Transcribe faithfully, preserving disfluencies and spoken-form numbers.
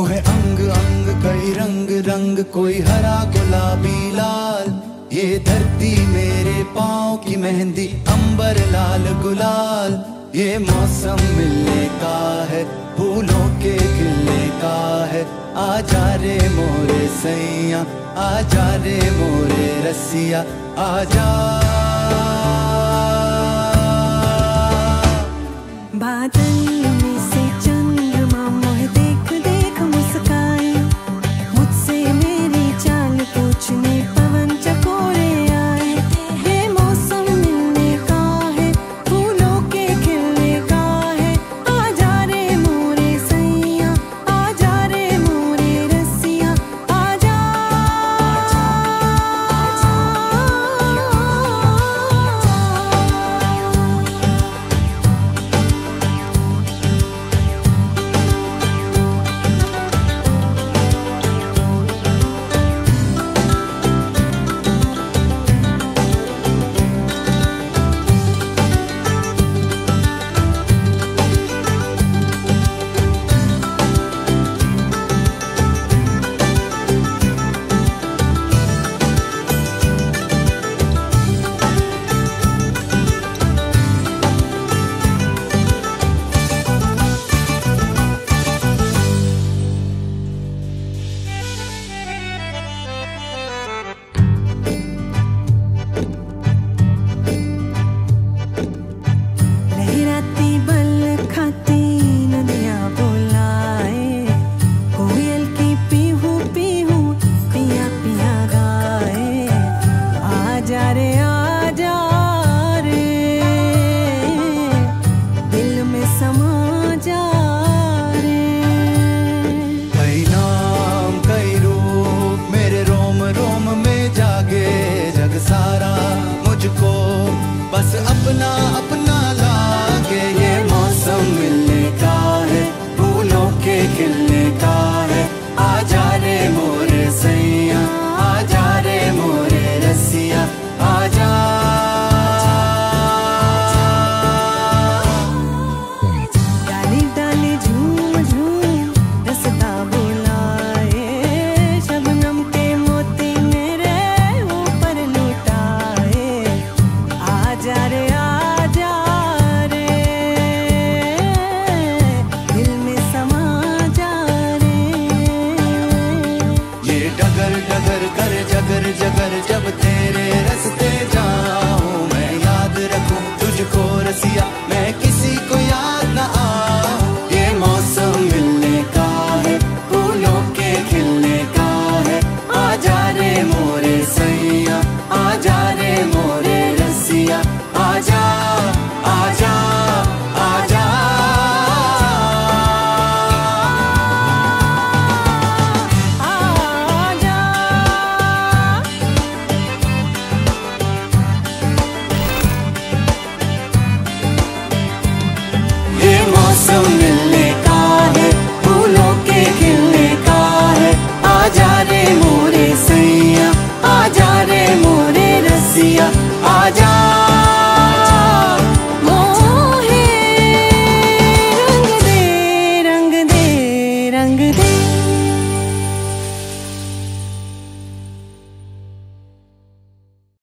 है अंग अंग कई रंग रंग, कोई हरा गुलाबी लाल। ये धरती मेरे पाँव की मेहंदी, अंबर लाल गुलाल। ये मौसम मिलने का है, फूलों के खिलने का है। आजा रे मोरे सैया, आजा रे मोरे रसिया, आजा। बादल में से चंद्रमा मोहे देख देख मुस्काए, मुझसे मेरी चाल पूछने पवन चकोरे आए। ये मौसम मिलने का है, फूलों के खिलने का है। आजा रे मोरे सैया, आजा रे मोरे रसिया, आजा। लहराती बल खाती नदियाँ बुलाए, कोयल की पीहू पीहू पिया पिया गाए। आजा रे आजा रे, दिल में समा जा रे। कई नाम कई रूप मेरे रोम रोम में जागे, जग सारा मुझको बस अपना अपना लागे। ये मौसम मिलने का है, फूलों के खिलने का है। आजा रे मोरे सैया, आजा रे मोरे रसिया, आजा। डाली डाली झूम झूम रसता बुलाए, शबनम के मोती मेरे ऊपर लुटाए। आजा रे आजा रे, दिल में समा जा रे। ये डगर डगर कर जगर जगर जब